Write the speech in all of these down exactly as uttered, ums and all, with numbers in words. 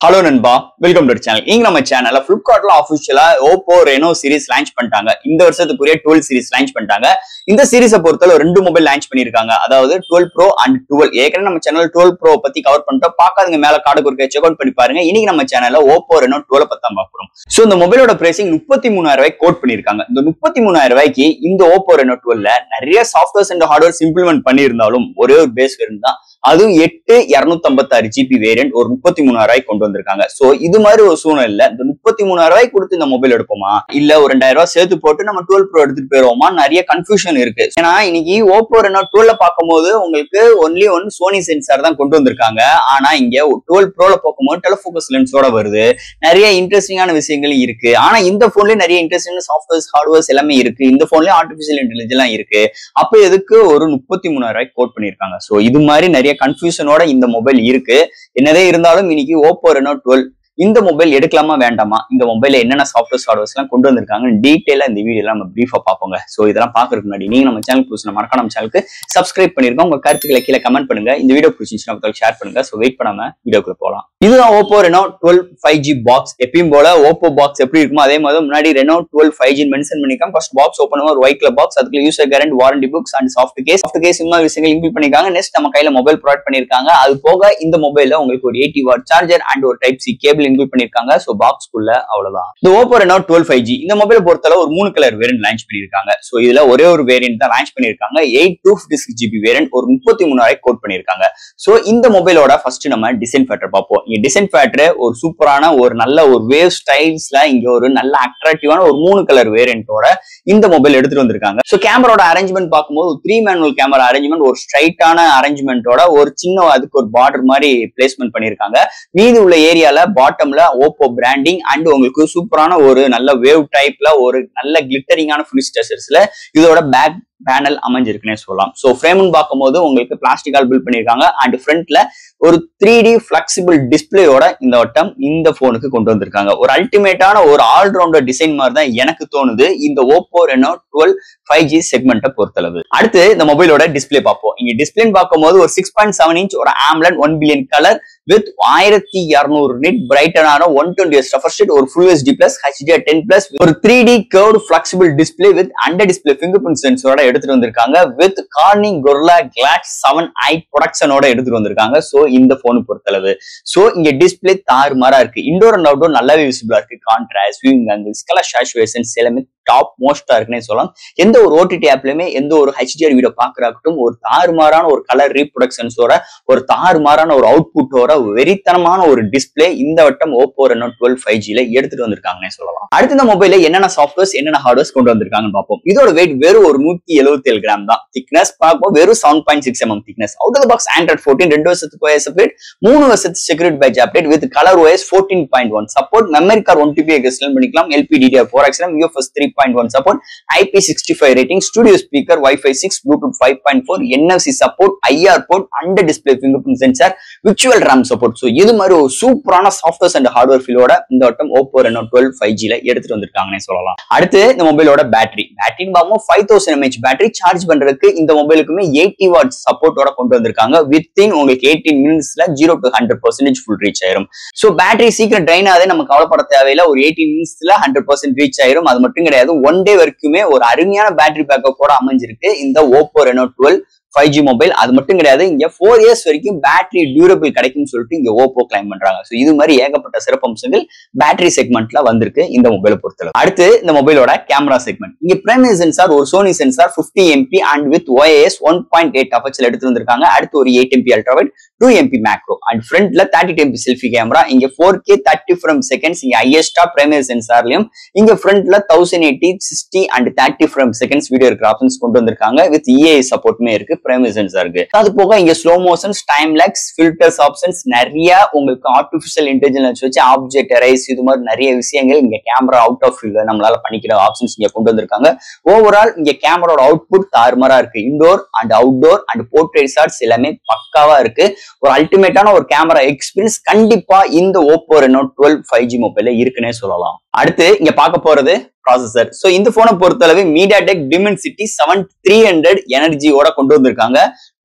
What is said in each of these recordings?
Hello நண்பா, welcome to channel. இங்க நம்ம சேனல்ல Flipkartல ஆபீஷியலா Oppo Reno சீரிஸ் லான்ச் பண்ணிட்டாங்க. இந்த வருஷத்துக்குரிய twelve சீரிஸ் லான்ச் பண்ணிட்டாங்க. இந்த சீரிஸை பொறுத்தவரை ரெண்டு மொபைல் லான்ச் பண்ணிருக்காங்க. அதாவது twelve Pro and twelve. ஏற்கனவே நம்ம சேனல் twelve Pro பத்தி கவர் பண்ணிட்டோம். பார்க்காதீங்க, மேல கார்டு கொடுக்க செக் அவுட் பண்ணி பாருங்க. இன்னைக்கு நம்ம சேனல்ல Oppo Reno twelve பத்தி தான் பார்க்கிறோம். சோ இந்த மொபைலோட பிரைசிங் முப்பத்தி மூணாயிரம் ரூபாய்க்கு கோட் பண்ணிருக்காங்க. இந்த முப்பத்தி மூணாயிரம் ரூபாய்க்கு இந்த Oppo Reno twelve ல நிறைய சாஃப்ட்வேர்ஸ் அண்ட் ஹார்ட்வேர்ஸ் இம்ப்ளிமெண்ட் பண்ணியிருந்தாலும் ஒரே ஒரு பேஸ் வேரியன்ட் தான். அதுவும் எட்டு இருநூத்தி ஐம்பத்தி ஆறு ஜிபி வேரியன்ட் ஒரு முப்பத்தி மூணாயிரம் ரூபாய்க்கு கொண்டு வந்திருக்காங்க. சோ இது மாதிரி ஒரு சூழ்நிலை இந்த முப்பத்தி மூணாயிரம் ரூபாய்க்கு கொடுத்து இந்த மொபைல் எடுப்போமா, இல்ல ஒரு ரெண்டாயிரம் ரூபாய் சேர்த்து போட்டு நம்ம twelve Pro எடுத்துட்டு போயிருவோமா, நிறைய கன்ஃபியூஷன் இருக்கு. ஏன்னா இன்னைக்கு Oppo Reno twelve பார்க்கும்போது உங்களுக்கு ஒன்லி ஒன் சோனி சென்சார் தான் கொண்டு வந்திருக்காங்க. ஆனா இங்க twelve Pro பார்க்கும்போது டெலஃபோக்கஸ் லென்ஸோட வருது. நிறைய இன்ட்ரெஸ்டிங்கான விஷயங்கள் இருக்கு. ஆனா இந்த போன்லயே நிறைய இன்ட்ரெஸ்டிங் சாஃப்ட்வேர்ஸ் ஹார்ட்வேர்ஸ் எல்லாமே இருக்கு. இந்த போன்லயே ஆர்டிபிஷியல் இன்டெலிஜென்ஸ் எல்லாம் இருக்கு. அப்ப எதுக்கு ஒரு முப்பத்தி மூணாயிரம் ரூபாய்க்கு கோட் பண்ணிருக்காங்க. சோ இது மாதிரி நிறைய கன்ஃபியூஷனோட இந்த மொபைல் இருக்கு. என்னதே இருந்தாலும் இன்னைக்கு Oppo Reno twelve இந்த மொபைல் எடுக்கலாமா வேண்டாமா, இந்த மொபைல என்னென்ன சாஃப்ட்வேர் ஹார்ட்வேர்ஸ் எல்லாம் கொண்டு வந்திருக்காங்க டீடைலா இந்த வீடியோல நம்ம பிரீஃபா பார்ப்போங்க. சோ இதெல்லாம் பாக்குறதுக்கு முன்னாடி நீங்க நம்ம சேனல் புதுசு மறக்காம நம்ம சேனலுக்கு சப்ஸ்கிரைப் பண்ணிருங்க. உங்க கருத்துக்களை கீழே கமெண்ட் பண்ணுங்க. இந்த வீடியோ பிடிச்சிருந்துச்சுன்னா ஷேர் பண்ணுங்க. சோ வெயிட் பண்ணாம வீடியோக்குள்ள போலாம். இதுதான் Oppo Reno twelve five G box. எப்பயும் போல Oppo பாக்ஸ் எப்படி இருக்குமோ அதே மாதிரி முன்னாடி Reno twelve five G mention பண்ணிருக்காங்க. ஃபர்ஸ்ட் பாக்ஸ் ஓபன் ஒரு ஒயிட் கலர் பாக்ஸ், அதுக்கு user guarantee, warranty books and soft case soft case இந்த மாதிரி விஷயங்கள் இன்க்ளூட் பண்ணிருக்காங்க. நெக்ஸ்ட் நம்ம கையில மொபைல் ப்ரொவைட் பண்ணிருக்காங்க. அது போக இந்த மொபைல்ல உங்களுக்கு ஒரு எயிட்டி வாட் சார்ஜர் அண்ட் ஒரு டைப் சி கேபிள் இன்க்ளூட் பண்ணிருக்காங்க. சோ பாக்ஸ்க்குள்ள அவ்வளவுதான். இந்த Oppo Reno twelve five G இந்த மொபைலை பொறுத்தளவு ஒரு மூணு கலர் வேரியன்ட் லான்ச் பண்ணிருக்காங்க. சோ இதுல ஒரே ஒரு வேரியன்ட் தான் லான்ச் பண்ணிருக்காங்க. Eight two fifty-six GB variant ஒரு முப்பத்தி மூணாயிரம் கோட் பண்ணிருக்காங்க. சோ இந்த மொபைலோட ஃபர்ஸ்ட் நம்ம டிசைன் ஃபேக்டர் பார்ப்போம். இங்க டிசைன் ஃபேக்டர் ஒரு சூப்பரான ஒரு நல்ல ஒரு வேவ் ஸ்டைல்ஸ்ல இங்க ஒரு நல்ல அட்ராக்டிவான ஒரு மூணு கலர் வேரியன்ட்டோட இந்த மொபைல் எடுத்துட்டு வந்திருக்காங்க. சோ கேமராவோட அரேஞ்ச்மெண்ட் பார்க்கும்போது த்ரீ மேனுவல் கேமரா அரேஞ்ச்மெண்ட் ஒரு ஸ்ட்ரைட்டான அரேஞ்ச்மெண்டோட ஒரு சின்ன அதுக்கு ஒரு பார்டர் மாதிரி பிளேஸ்மெண்ட் பண்ணிருக்காங்க. மீதி உள்ள ஏரியால பாட்டம்ல Oppo பிராண்டிங் அண்ட் உங்களுக்கு சூப்பரான ஒரு நல்ல வேவ் டைப்ல ஒரு நல்ல கிளிட்டரிங்கான ஃபினிஷ் டச்சர்ஸ்ல இதோட பேக் பேனல் அமைஞ்சிருக்குன்னே சொல்லலாம். சோ ஃப்ரேம்னு பார்க்கும்போது உங்களுக்கு பிளாஸ்டிக்கால் பில்ட் பண்ணிருக்காங்க அண்ட் ஃப்ரண்ட்ல ஒரு த்ரீ டி பிளெக்சிபிள் டிஸ்பிளேயோட இந்த வட்டம் இந்த போனுக்கு கொண்டு வந்திருக்காங்க. ஒரு அல்டிமேட்டான ஒரு ஆல்ரவுண்டர் டிசைன் மாதிரி தான் எனக்கு தோணுது இந்த Oppo Reno twelve five G செக்மெண்ட்டை பொறுத்தளவு. அடுத்து இந்த மொபைலோட டிஸ்பிளே பார்ப்போம். இங்க டிஸ்பிளேன்னு பார்க்கும்போது ஒரு சிக்ஸ் பாயிண்ட் செவன் இன்ச் ஒரு AMOLED one billion colour with ஆயிரத்தி இருநூறு நிட் பிரைட்டனான ஒன் டுவெண்ட்டி ரெஃப்ரெஷ் ரேட் ஒரு full HD plus H D R ten plus ஒரு three D curved flexible display with under display fingerprint சென்சரோட எடுத்துட்டு வந்திருக்காங்க. With Corning Gorilla Glass seven eye ப்ரொடக்ஷனோட எடுத்துட்டு வந்திருக்காங்க. சோ இந்த போன் பொறுத்தளவு சோ இங்க டிஸ்பிளே தாறுமாறா இருக்கு. இன்டோர் அண்ட் அவுட்டோர் நல்லாவே விசிபிளா இருக்கு. Contrast, viewing angles, colour saturations எல்லாமே டாப் மோஸ்டா இருக்குன்னே சொல்லலாம். எந்த ஒரு ஓடிடி ஆப்லயுமே எந்த ஒரு H D R வீடியோ பாக்குறாகட்டும் ஒரு தாறுமாறான ஒரு கலர் ரீப்ரொடக்ஷன்ஸோட ஒரு தாறுமாறான ஒரு அவுட்புட்டோட வெறித்தனமான ஒரு டிஸ்பிளே இந்த வட்டம் Oppo Reno twelve five G ல எடுத்துட்டு வந்திருக்காங்கன்னே சொல்லலாம். அடுத்த இந்த மொபைல்ல என்னென்ன சாஃப்ட்வேர்ஸ் என்னென்ன ஹார்ட்வேர்ஸ் கொண்டு வந்திருக்காங்கன்னு பார்ப்போம். இதோட வெயிட் வெறும் ஒரு நூத்தி எழுபத்தி ஏழு கிராம் தான். திக்னஸ் பார்ப்போம் வெறும் seven point six MM thickness. Out of the box Android fourteen ரெண்டு வருஷத்துக்கு O S update, மூணு வருஷத்துக்கு security patch update with colour O S fourteen point one support, memory card one TB extend பண்ணிக்கலாம், L P D D R four X RAM, U F S three point one support, I P six five rating, studio speaker, Wi-Fi six, Bluetooth five point four, N F C support, I R port, under display fingerprint sensor, virtual RAM support. So இது மாதிரி ஒரு சூப்பரான softwares and hardware ஃபீலோட இந்த வட்டம் Oppo Reno twelve five G ல எடுத்துட்டு வந்திருக்காங்கன்னே சொல்லலாம். அடுத்து இந்த மொபைலோட பேட்டரி பேட்டரின்னு பார்ப்போம். Five thousand mAh battery charge பண்றதுக்கு இந்த மொபைலுக்குமே எயிட்டி வாட் சப்போர்ட்டோட கொண்டு வந்திருக்காங்க. வித்தின் உங்களுக்கு எயிட்டீன் மினிட்ஸ்ல zero to hundred percentage full reach ஆயிரும். சோ பேட்டரி சீக்கிரம் ட்ரைன் ஆகுது, நம்ம கவலைப்பட தேவையில்லை. ஒரு எயிட்டீன் மினிட்ஸ்ல ஹண்ட்ரட் பர்சன்ட் ரீச் ஆயிரும். அது மட்டும் கிடையாது, ஒன் டே வரைக்குமே ஒரு அருமையான பேட்டரி பேக்கப் கூட அமைஞ்சிருக்கு இந்த Oppo Reno twelve five G mobile. அது மட்டும் கிடையாது, இங்க ஃபோர் இயர்ஸ் வரைக்கும் பேட்டரி டியூரபிள் கிடைக்கும்னு சொல்லிட்டு இங்க Oppo கிளைம் பண்றாங்க. சோ இது மாதிரி ஏகப்பட்ட சிறப்பம்சங்கள் பேட்டரி செக்மெண்ட்ல வந்திருக்கு இந்த மொபைலை பொறுத்தளவு. அடுத்து இந்த மொபைலோட கேமரா செக்மெண்ட். இங்க பிரைமரி சென்சார் ஒரு Sony sensor fifty M P and with O I S one point eight அபர்ச்சர்ல எடுத்து வந்திருக்காங்க. அடுத்து ஒரு eight M P ultra wide, two M P macro and ஃப்ரண்ட்ல thirty M P selfie camera. இங்க four K thirty frame seconds இங்க ஹையஸ்டா primary சென்சார்லயும் இங்க ஃப்ரண்ட்ல thousand eighty sixty and thirty frame seconds video இருக்கிற ஆப்ஷன்ஸ் கொண்டு வந்திருக்காங்க. வித் E A சப்போர்ட்டுமே இருக்கு, பிரைமரி சென்சார் இருக்கு. அது போக இங்க slow motions, time lapse, filters options நிறைய உங்களுக்கு ஆர்டிபிஷியல் இன்டெலிஜென்ஸ் வச்சு ஆப்ஜெக்ட் எரைஸ் இது மாதிரி நிறைய விஷயங்கள் இங்க கேமரா அவுட் ஆஃப் ஃபீல்ட் நம்மளால பண்ணிக்கிற ஆப்ஷன்ஸ் இங்க கொண்டு வந்திருக்காங்க. ஓவரால் இங்க கேமராவோட அவுட்புட் தாறுமாறா இருக்கு. Indoor and outdoor and portrait shots எல்லாமே பக்காவா இருக்கு. ஒரு அல்டிமேட்டான ஒரு கேமரா எக்ஸ்பீரியன்ஸ் கண்டிப்பா இந்த Oppo Reno twelve five G மொபைல்ல இருக்குன்னே சொல்லலாம். அடுத்து இங்க பார்க்க போறது ப்ராசஸர். சோ இந்த போனை பொறுத்தளவு MediaTek Dimensity seven three hundred எனர்ஜியோட கொண்டு வந்திருக்காங்க.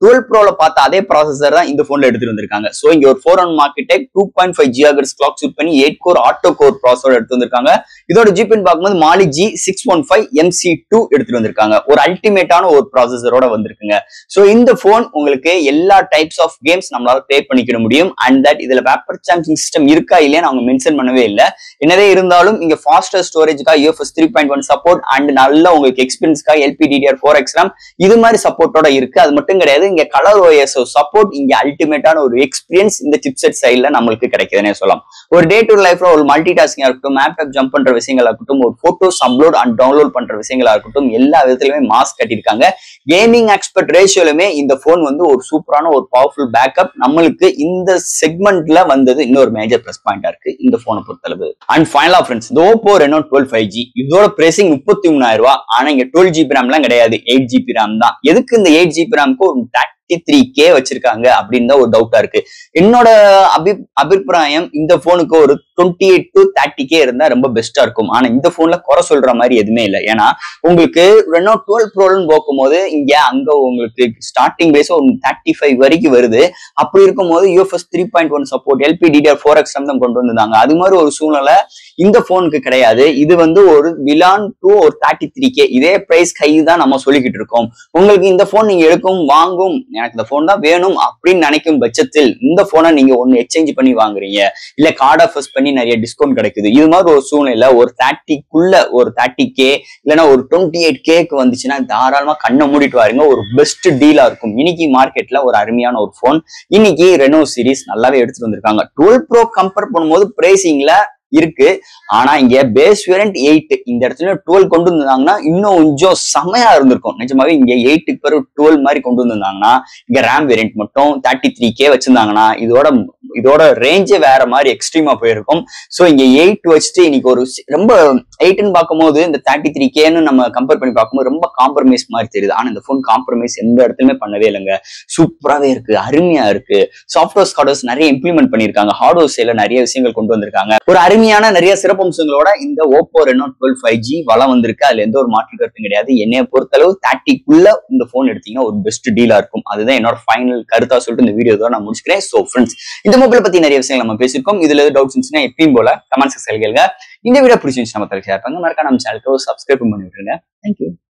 டுவெல் ப்ரோல பார்த்த அதே ப்ராசஸர் தான் இந்த போன்ல எடுத்துட்டு வந்திருக்காங்க. சோ இங்க ஒரு four one market two point five gigahertz clock சூட் பண்ணி eight core auto core processor எடுத்து வந்திருக்காங்க. இதோட ஜிபின் பார்க்கும்போது Mali G six one five M C two எடுத்துட்டு வந்திருக்காங்க. ஒரு அல்டிமேட்டான ஒரு ப்ராசஸரோட வந்திருக்குங்க. சோ இந்த போன் உங்களுக்கு எல்லா டைப்ஸ் ஆஃப் கேம்ஸ் நம்மளால பிளே பண்ணிக்க முடியும். அண்ட் தட் இதுல வேப்பர் சாம்பிங் சிஸ்டம் இருக்கா இல்லையா அவங்க மென்ஷன் பண்ணவே இல்லை. என்னதே இருந்தாலும் இங்க ஃபாஸ்டர் ஸ்டோரேஜ்க்காக UFS three point one support and நல்ல உங்களுக்கு எக்ஸ்பீரியன்ஸ்க்காக எல்பிடிடிஆர் ஃபோர் எக்ஸ் ரேம் இது மாதிரி சப்போர்ட்டோட இருக்கு. அது மட்டும் கிடையாது, இங்க கலர் ஓஎஸ் சப்போர்ட், இங்க அல்டிமேட்டான ஒரு எக்ஸ்பீரியன்ஸ் இந்த சிப்செட் சைட்ல நம்மளுக்கு கிடைக்குதுன்னே சொல்லலாம். ஒரு டே டு லைஃப்ல ஒரு மல்டி டாஸ்கிங்கா இருக்கட்டும், லேப்டாப் ஜம்ப் பண்ற விஷயங்களா இருக்கட்டும், ஒரு போட்டோஸ் அப்லோட் அண்ட் டவுன்லோட் பண்ற விஷயங்களா இருக்கட்டும், எல்லா விதத்திலுமே மாஸ்க் கட்டிருக்காங்க. கேமிங் எக்ஸ்பர்ட் ரேஷியோலுமே இந்த போன் வந்து ஒரு சூப்பரான ஒரு பவர்ஃபுல் பேக்கப் நம்மளுக்கு இந்த செக்மெண்ட்ல வந்தது இன்னொரு மேஜர் பிளஸ் பாயிண்டா இருக்கு இந்த போனை பொறுத்தளவு. அண்ட் ஃபைனலா ஃப்ரெண்ட்ஸ், இந்த Oppo Reno twelve five G இதோட பிரைசிங் முப்பத்தி மூணாயிரம் ரூபாய். ஆனா இங்க டுவெல் ஜிபி ரேம் எல்லாம் கிடையாது, எயிட் ஜிபி ரேம் தான். எதுக்கு இந்த எயிட் ஜிபி ரேம்க்கு ஒரு தேர்ட்டி த்ரீ கே வச்சிருக்காங்க அப்படின்னு தான் ஒரு டவுட்டா இருக்கு. என்னோட அபி அபிப்பிராயம் இந்த போனுக்கு ஒரு twenty eight to thirty K இருந்தா ரொம்ப பெஸ்டா இருக்கும். ஆனா இந்த போன்ல குறை சொல்ற மாதிரி எதுவுமே இல்லை. ஏன்னா உங்களுக்கு ரெனோ டுவெல் ப்ரோன்னு போகும்போது இங்க அங்க உங்களுக்கு ஸ்டார்டிங் பேஸ் ஒரு தேர்ட்டி ஃபைவ் வரைக்கும் வருது. அப்படி இருக்கும் போது UFS three point one support LPDDR four X தான் கொண்டு வந்திருந்தாங்க. அது மாதிரி ஒரு சூழ்நிலை இந்த போனுக்கு கிடையாது. இது வந்து ஒரு விலான் டூ ஒரு தேர்ட்டி த்ரீ கே இதே பிரைஸ் கை தான் நம்ம சொல்லிக்கிட்டு இருக்கோம். உங்களுக்கு இந்த போன் நீங்க எடுக்கும் வாங்கும் எனக்கு இந்த போன் தான் வேணும் அப்படின்னு நினைக்கும் பட்சத்தில் இந்த போனை நீங்க ஒன்னு எக்ஸ்சேஞ்ச் பண்ணி வாங்குறீங்க, இல்ல கார்டு ஆஃபர்ஸ் பண்ணி நிறைய டிஸ்கவுண்ட் கிடைக்குது. இது மாதிரி ஒரு சூழ்நிலை ஒரு தேர்ட்டிக்குள்ள ஒரு தேர்ட்டி கே இல்லைன்னா ஒரு டுவெண்ட்டி எயிட் கேக்கு வந்துச்சுன்னா தாராளமா கண்ணை மூடிட்டு வாருங்க. ஒரு பெஸ்ட் டீலா இருக்கும். இன்னைக்கு மார்க்கெட்ல ஒரு அருமையான ஒரு போன் இன்னைக்கு ரெனோ சீரிஸ் நல்லாவே எடுத்துட்டு வந்திருக்காங்க. டுவெல் ப்ரோ கம்பேர் பண்ணும்போது பிரைசிங்ல இருக்கு. ஆனா இங்க பேஸ் வேரியன்ட் எயிட் இந்த இடத்துல டுவெல் கொண்டு வந்தாங்கன்னா இன்னும் கொஞ்சம் செமையா இருந்திருக்கும். நிஜமாவே இங்க எயிட் பிறகு டுவெல் மாதிரி கொண்டு வந்திருந்தாங்கன்னா இங்க ரேம் வேரியன்ட் மட்டும் தேர்ட்டி த்ரீ கே வச்சிருந்தாங்கன்னா இதோட இதோட ரேஞ்சே வேற மாதிரி எக்ஸ்ட்ரீமா போயிருக்கும். சோ இங்க எயிட் வச்சுட்டு இன்னைக்கு ஒரு ரொம்ப எயிட்னு பார்க்கும்போது இந்த தேர்ட்டி த்ரீ கேன்னு நம்ம கம்பேர் பண்ணி பார்க்கும்போது ரொம்ப காம்ப்ரமைஸ் மாதிரி தெரியுது. ஆனா இந்த போன் காம்ப்ரமைஸ் எந்த இடத்துலயுமே பண்ணவே இல்லைங்க. சூப்பராகவே இருக்கு, அருமையா இருக்கு. சாஃப்ட்வேர்ஸ் ஹார்ட்வேர்ஸ் நிறைய இம்ப்ளிமெண்ட் பண்ணிருக்காங்க. ஹார்ட்வேர் சைட்ல நிறைய விஷயங்கள் கொண்டு வந்திருக்காங்க. ஒரு அருமையான நிறைய சிறப்பம்சங்களோட இந்த Oppo Reno twelve five G வளம் வந்திருக்கு. அதுல எந்த ஒரு மாற்று கருத்தும் கிடையாது. என்னைய பொறுத்தளவு தேர்ட்டிக்குள்ள இந்த போன் எடுத்தீங்கன்னா ஒரு பெஸ்ட் டீலா இருக்கும். அதுதான் என்னோட ஃபைனல் கருத்தா சொல்லிட்டு இந்த வீடியோ தான் நான் முடிச்சுக்கிறேன். சோ ஃப்ரெண்ட்ஸ், இந்த மொபைலை பத்தி நிறைய விஷயங்கள் நம்ம பேசிருக்கோம். இதுல டவுட்ஸ் இருந்துச்சுன்னா எப்பயும் போல கமெண்ட் செக்ஷன்ல கேளுங்க. இந்த வீடியோ பிடிச்சிருந்துச்சு நம்ம ஷேர் பண்ணுங்க. மறக்காம நம்ம சேனலுக்கு சப்ஸ்கிரைப் பண்ணி விட்டுருங்க. தேங்க்யூ.